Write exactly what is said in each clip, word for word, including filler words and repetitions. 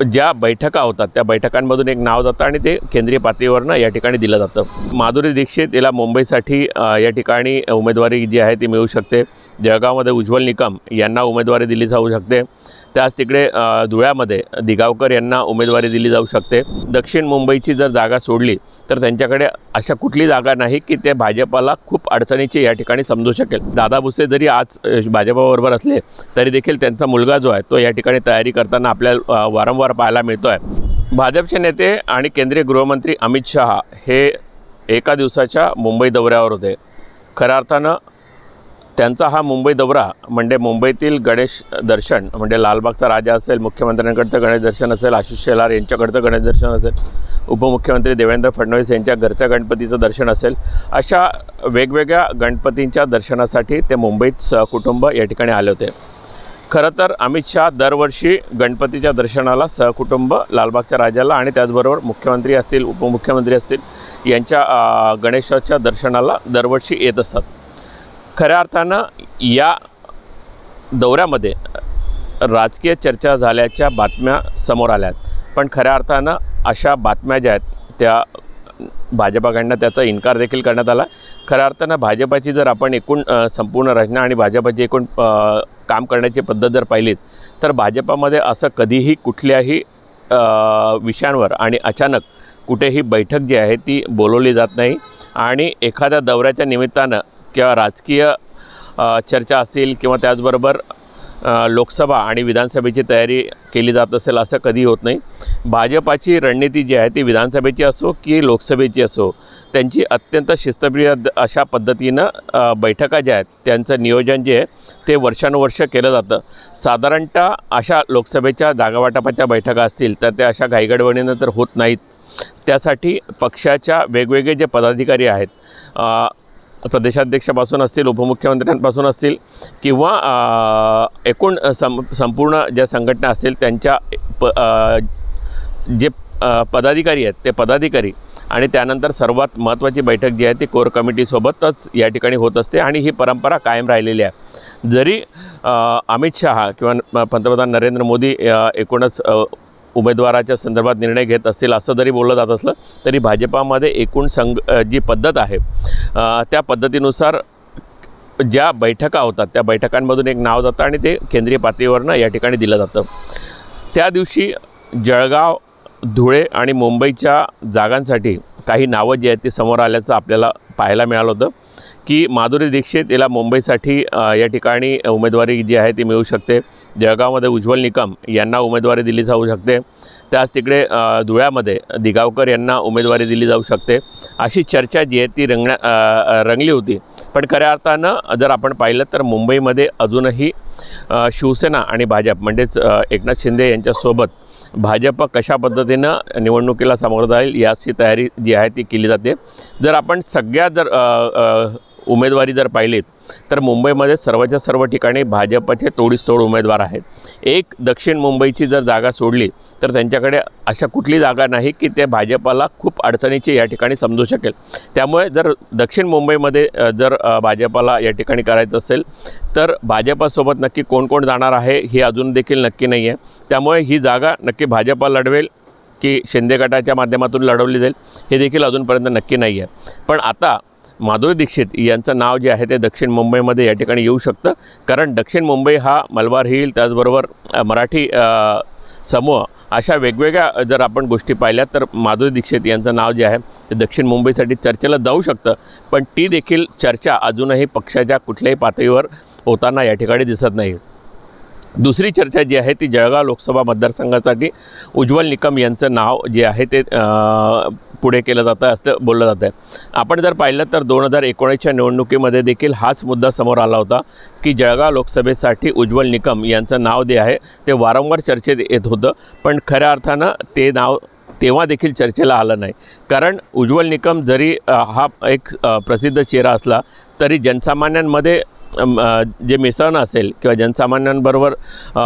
ज्या बैठका होतात त्या बैठकांमधून एक नाव जातं आणि ते केंद्रीय पातळीवरनं या ठिकाणी दिलं जातं। माधुरी दीक्षित याला मुंबईसाठी या ठिकाणी उमेदवारी जी आहे ती मिळू शकते। जळगावमध्ये उज्ज्वल निकम यांना उमेदवारी दिली जाऊ शकते। त्याच तिकडे धुळ्यामध्ये दिगावकर यांना उमेदवारी दिली जाऊ शकते। दक्षिण मुंबईची जर जागा सोडली तर त्यांच्याकडे अशा कुठली जागा नाही की ते भाजपाला खूप अडचणीची या ठिकाणी समजू शकेल। दादा भुसे जरी आज भाजपाबरोबर असले तरी देखील त्यांचा मुलगा जो आहे तो या ठिकाणी तयारी करताना आपल्याला वारंवार पाहायला मिळतो आहे। भाजपचे नेते आणि केंद्रीय गृहमंत्री अमित शहा हे एका दिवसाच्या मुंबई दौऱ्यावर होते। खऱ्या अर्थानं त्यांचा हा मुंबई दौरा म्हणजे मुंबईतील गणेश दर्शन म्हणजे लालबागचा राजा असेल, मुख्यमंत्र्यांकडचं गणेश दर्शन असेल, आशिष शेलार यांच्याकडचं गणेश दर्शन असेल, उपमुख्यमंत्री देवेंद्र फडणवीस यांच्या घरच्या गणपतीचं दर्शन असेल, अशा वेगवेगळ्या गणपतींच्या दर्शनासाठी ते मुंबईत सहकुटुंब या ठिकाणी आले होते। खरं तर अमित शहा दरवर्षी गणपतीच्या दर्शनाला सहकुटुंब लालबागच्या राजाला आणि त्याचबरोबर मुख्यमंत्री असतील, उपमुख्यमंत्री असतील यांच्या गणेशाच्या दर्शनाला दरवर्षी येत असतात। खऱ्या अर्थानं या दौऱ्यामध्ये राजकीय चर्चा झाल्याच्या बातम्या समोर आल्यात, पण खऱ्या अर्थानं अशा बातम्या ज्या आहेत त्या भाजपाकडनं त्याचा इन्कार देखील करण्यात आला। खऱ्या अर्थानं भाजपाची जर आपण एकूण संपूर्ण रचना आणि भाजपाची एकूण काम करण्याची पद्धत जर पाहिलीत तर भाजपामध्ये असं कधीही कुठल्याही विषयांवर आणि अचानक कुठेही बैठक जी आहे ती बोलवली जात नाही आणि एखाद्या दौऱ्याच्या निमित्तानं किंवा राजकीय चर्चा असेल किंवा त्याचबरोबर लोकसभा आणि विधानसभेची तयारी केली जात असेल असं कधी होत नाही। भाजपाची रणनीती जी आहे ती विधानसभेची असो की लोकसभेची असो त्यांची अत्यंत शिस्तप्रिय अशा पद्धतीनं बैठका ज्या आहेत त्यांचं नियोजन जे आहे ते वर्षानुवर्ष केलं जातं। साधारणतः अशा लोकसभेच्या जागावाटपाच्या बैठका असतील तर त्या अशा घाईगडबडीनं तर होत नाहीत। त्यासाठी पक्षाच्या वेगवेगळे जे पदाधिकारी आहेत प्रदेशाध्यक्षापासून असतील, उपमुख्यमंत्र्यांपासून असतील किंवा एकूण सं संपूर्ण ज्या संघटना असतील त्यांच्या प जे पदाधिकारी आहेत ते पदाधिकारी आणि त्यानंतर सर्वात महत्त्वाची बैठक जी आहे ती कोर कमिटीसोबतच या ठिकाणी होत असते आणि ही परंपरा कायम राहिलेली आहे। जरी अमित शहा किंवा पंतप्रधान नरेंद्र मोदी एकूणच उमेदवाराच्या संदर्भात निर्णय घेत असतील असं जरी बोललं जात असलं तरी भाजपामध्ये एकूण संघ जी पद्धत आहे त्या पद्धतीनुसार ज्या बैठका होतात त्या बैठकांमधून एक नाव जातं आणि ते केंद्रीय पातळीवरनं या ठिकाणी दिलं जातं। त्या दिवशी जळगाव, धुळे आणि मुंबईच्या जागांसाठी काही नावं जी आहेत ती समोर आल्याचं आपल्याला पाहायला मिळालं होतं की माधुरी दीक्षित याला मुंबईसाठी या ठिकाणी उमेदवारी जी आहे ती मिळू शकते। जळगावमध्ये उज्ज्वल निकम यांना उमेदवारी दिली जाऊ शकते। त्याच तिकडे धुळ्यामध्ये दिगावकर यांना उमेदवारी दिली जाऊ शकते। अशी चर्चा जी आहे ती रंगण्या रंगली होती, पण खऱ्या अर्थानं जर आपण पाहिलं तर मुंबईमध्ये अजूनही शिवसेना आणि भाजप म्हणजेच एकनाथ शिंदे यांच्यासोबत भाजप कशा पद्धतीनं निवडणुकीला सामोरं जाईल याची तयारी जी आहे ती केली जाते। जर आपण सगळ्या जर उमेदवारी जर पाहिलीत तर मुंबईमध्ये सर्वच्या सर्व ठिकाणी भाजपचे तोडीसतोड उमेदवार आहेत। एक दक्षिण मुंबईची जर जागा सोडली तर त्यांच्याकडे अशा कुठली जागा नाही की ते भाजपाला खूप अडचणीची या ठिकाणी समजू शकेल। त्यामुळे जर दक्षिण मुंबईमध्ये जर भाजपाला या ठिकाणी करायचं असेल तर भाजपासोबत नक्की कोण कोण जाणार आहे हे अजून देखील नक्की नाही आहे। त्यामुळे ही जागा नक्की भाजपा लढवेल की शिंदे गटाच्या माध्यमातून लढवली जाईल हे देखील अजूनपर्यंत नक्की नाही आहे। पण आता माधुरी दीक्षित यांचं नाव जे आहे ते दक्षिण मुंबईमध्ये या ठिकाणी येऊ शकतं, कारण दक्षिण मुंबई हा मलबार हिल त्याचबरोबर मराठी समूह अशा वेगवेगळ्या जर आपण गोष्टी पाहिल्या तर माधुरी दीक्षित यांचं नाव जे आहे ते दक्षिण मुंबईसाठी चर्चेला जाऊ शकतं, पण ती देखील चर्चा अजूनही पक्षाच्या कुठल्याही पातळीवर होताना या ठिकाणी दिसत नाही। दुसरी चर्चा जी आहे ती जळगाव लोकसभा मतदारसंघासाठी उज्ज्वल निकम यांचं नाव जे आहे ते पुढे केलं जातं असं बोललं जातं आहे। आपण जर पाहिलं तर दोन हजार एकोणीसच्या निवडणुकीमध्ये देखील हाच मुद्दा समोर आला होता की जळगाव लोकसभेसाठी उज्ज्वल निकम यांचं नाव जे आहे ते वारंवार चर्चेत येत होतं, पण खऱ्या अर्थानं ते नाव तेव्हा देखील चर्चेला आलं नाही। कारण उज्ज्वल निकम जरी हा एक प्रसिद्ध चेहरा असला तरी जनसामान्यांमध्ये जे मिसळणं असेल किंवा जनसामान्यांबरोबर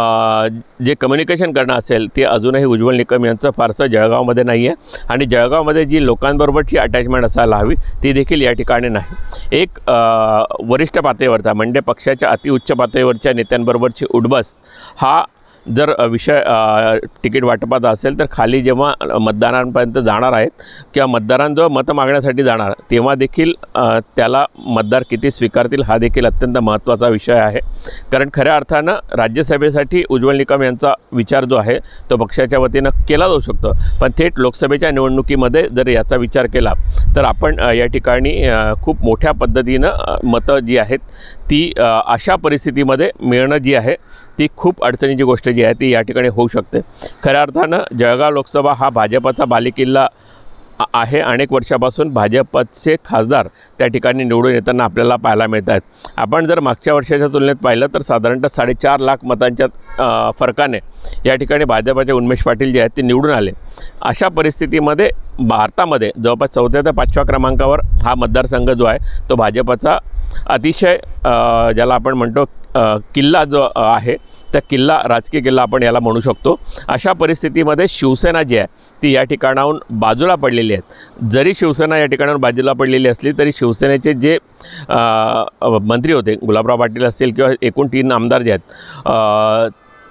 जे कम्युनिकेशन करणं असेल ते अजूनही उज्ज्वल निकम यांचं फारसं जळगावमध्ये नाही आहे आणि जळगावमध्ये जी लोकांबरोबरची अटॅचमेंट असायला हवी ती देखील या ठिकाणी नाही। एक वरिष्ठ पातळीवरचा म्हणजे पक्षाच्या अतिउच्च पातळीवरच्या नेत्यांबरोबरची उठबस हा जर विषय तिकीट वाटपाचा असेल तर खाली जेव्हा मतदारांपर्यंत जाणार आहेत किंवा मतदारांजवळ मतं मागण्यासाठी जाणार तेव्हा देखील त्याला मतदार किती स्वीकारतील हा देखील अत्यंत महत्त्वाचा विषय आहे. कारण खऱ्या अर्थानं राज्यसभेसाठी उज्ज्वल निकम यांचा विचार जो आहे तो पक्षाच्या वतीनं केला जाऊ शकतो, पण थेट लोकसभेच्या निवडणुकीमध्ये जर याचा विचार केला तर आपण या ठिकाणी खूप मोठ्या पद्धतीनं मतं जी आहेत ती अशा परिस्थितीमध्ये मिळणं जी आहे ती खूप अडचणीची गोष्ट जी आहे ती या ठिकाणी होऊ शकते. खऱ्या अर्थानं जळगाव लोकसभा हा भाजपचा बालेकिल्ला आहे. अनेक वर्षापासून भाजपचे खासदार त्या ठिकाणी निवडून येताना आपल्याला पाहायला मिळत आहेत. आपण जर मागच्या वर्षाच्या तुलनेत पाहिलं तर साधारणतः साडेचार लाख मतांच्या फरकाने या ठिकाणी भाजपचे उन्मेष पाटील जे आहेत ते निवडून आले. अशा परिस्थितीमध्ये भारतामध्ये जवळपास चौथ्या ते पाचव्या क्रमांकावर हा मतदारसंघ जो आहे तो भाजपचा अतिशय ज्याला आपण म्हणतो किल्ला जो आहे त्या किल्ला राजकीय किल्ला आपण याला म्हणू शकतो. अशा परिस्थितीमध्ये शिवसेना जी आहे ती या ठिकाणाहून बाजूला पडलेली आहेत. जरी शिवसेना या ठिकाणाहून बाजूला पडलेली असली तरी शिवसेनेचे जे मंत्री होते गुलाबराव पाटील असतील किंवा एकूण तीन आमदार जे आहेत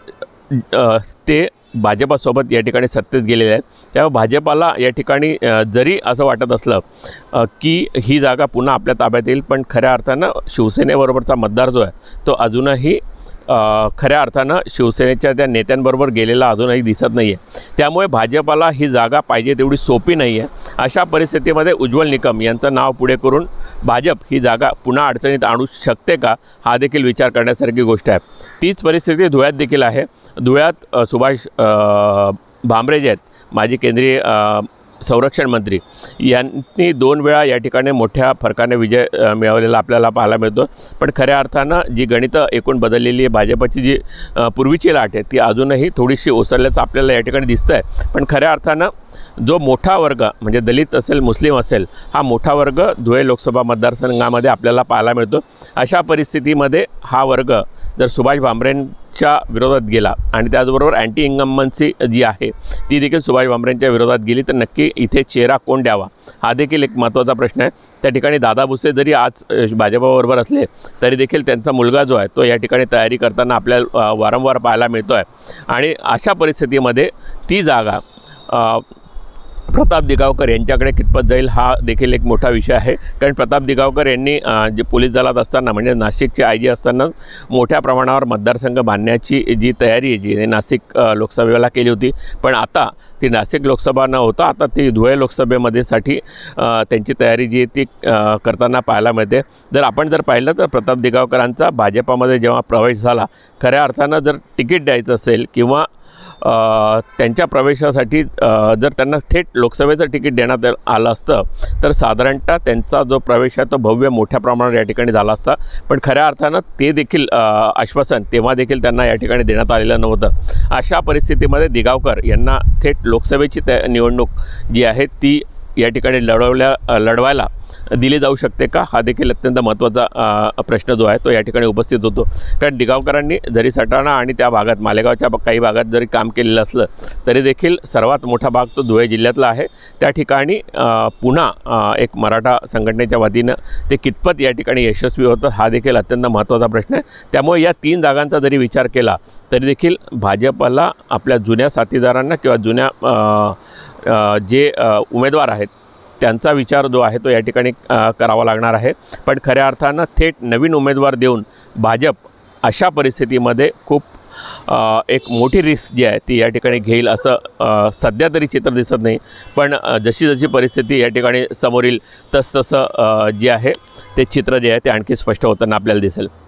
ते भाजपासोबत या ठिकाणी सत्तेत गेलेले आहेत. त्यामुळे भाजपाला या ठिकाणी जरी असं वाटत असलं की ही जागा पुन्हा आपल्या ताब्यात येईल, पण खऱ्या अर्थानं शिवसेनेबरोबरचा मतदार जो आहे तो अजूनही खऱ्या अर्थानं शिवसेनेच्या त्या नेत्यांबरोबर गेलेला अजूनही दिसत नाही आहे. त्यामुळे भाजपाला ही जागा पाहिजे तेवढी सोपी नाही आहे. अशा परिस्थितीमध्ये उज्ज्वल निकम यांचं नाव पुढे करून भाजप ही जागा पुन्हा अडचणीत आणू शकते का हा देखील विचार करण्यासारखी गोष्ट आहे. तीच परिस्थिती धुळ्यात देखील आहे. धुळ्यात सुभाष भामरे जे आहेत माजी केंद्रीय संरक्षण मंत्री यांनी दोन वेळा या ठिकाणी मोठ्या फरकाने विजय मिळवलेला आपल्याला पाहायला मिळतो. पण खऱ्या अर्थानं जी गणितं एकूण बदललेली आहे भाजपची जी पूर्वीची लाट आहे ती अजूनही थोडीशी ओसरल्याचं आपल्याला या ठिकाणी दिसतं आहे. पण खऱ्या अर्थानं जो मोठा वर्ग म्हणजे दलित असेल मुस्लिम असेल हा मोठा वर्ग धुळे लोकसभा मतदारसंघामध्ये आपल्याला पाहायला मिळतो. अशा परिस्थितीमध्ये हा वर्ग जर सुभाष भामरेंच्या विरोधात गेला आणि त्याचबरोबर अँटी इन्कम्बन्सी जी आहे ती देखील सुभाष भामरेंच्या विरोधात गेली तर नक्की इथे चेहरा कोण द्यावा हा देखील एक महत्त्वाचा प्रश्न आहे. त्या ठिकाणी दादा भुसे जरी आज भाजपाबरोबर असले तरी देखील त्यांचा मुलगा जो आहे तो या ठिकाणी तयारी करताना आपल्याला वारंवार पाहायला मिळतो आहे. आणि अशा परिस्थितीमध्ये ती जागा प्रताप दिगावकर यांच्याकडे कितपत जाईल हा देखील एक मोठा विषय आहे. कारण प्रताप दिगावकर यांनी जे पोलीस दलात असताना म्हणजे नाशिकचे आय जी असताना मोठ्या प्रमाणावर मतदारसंघ बांधण्याची जी तयारी आहे जी नाशिक लोकसभेला केली होती, पण आता ती नाशिक लोकसभा न होता आता ती धुळे लोकसभेमध्ये साठी त्यांची तयारी जी आहे ती करताना पाहायला मिळते. जर आपण जर पाहिलं तर प्रताप दिगावकरांचा भाजपामध्ये जेव्हा प्रवेश झाला खऱ्या अर्थानं जर तिकीट द्यायचं असेल किंवा त्यांच्या प्रवेशासाठी जर त्यांना थेट लोकसभेचं तिकीट देण्यात आलं असतं तर साधारणतः त्यांचा जो प्रवेश आहे तो भव्य मोठ्या प्रमाणावर या ठिकाणी झाला असता. पण खऱ्या अर्थानं ते देखील आश्वासन तेव्हा देखील त्यांना या ठिकाणी देण्यात आलेलं नव्हतं. अशा परिस्थितीमध्ये दिगावकर यांना थेट लोकसभेची त्या निवडणूक जी आहे ती या ठिकाणी लढवल्या लढवायला दिली जाऊ शकते का हा देखील अत्यंत महत्त्वाचा प्रश्न जो आहे तो या ठिकाणी उपस्थित होतो. कारण दिगावकरांनी जरी सटाणा आणि त्या भागात मालेगावच्या काही भागात जरी काम केलेलं असलं तरी देखील सर्वात मोठा भाग तो धुळे जिल्ह्यातला आहे. त्या ठिकाणी पुन्हा एक मराठा संघटनेच्या वतीनं ते कितपत या ठिकाणी यशस्वी होतं हा देखील अत्यंत महत्त्वाचा प्रश्न आहे. त्यामुळे या तीन जागांचा जरी विचार केला तरी देखील भाजपला आपल्या जुन्या साथीदारांना किंवा जुन्या जे उमेदवार आहेत त्यांचा विचार जो आहे तो या ठिकाणी करावा लागणार आहे. पण खऱ्या अर्थानं थेट नवीन उमेदवार देऊन भाजप अशा परिस्थितीमध्ये खूप एक मोठी रिस्क जी आहे ती या ठिकाणी घेईल असं सध्या तरी चित्र दिसत नाही. पण जशी जशी परिस्थिती या ठिकाणी समोर येईल तसतसं जे आहे ते चित्र जे आहे ते आणखी स्पष्ट होताना आपल्याला दिसेल.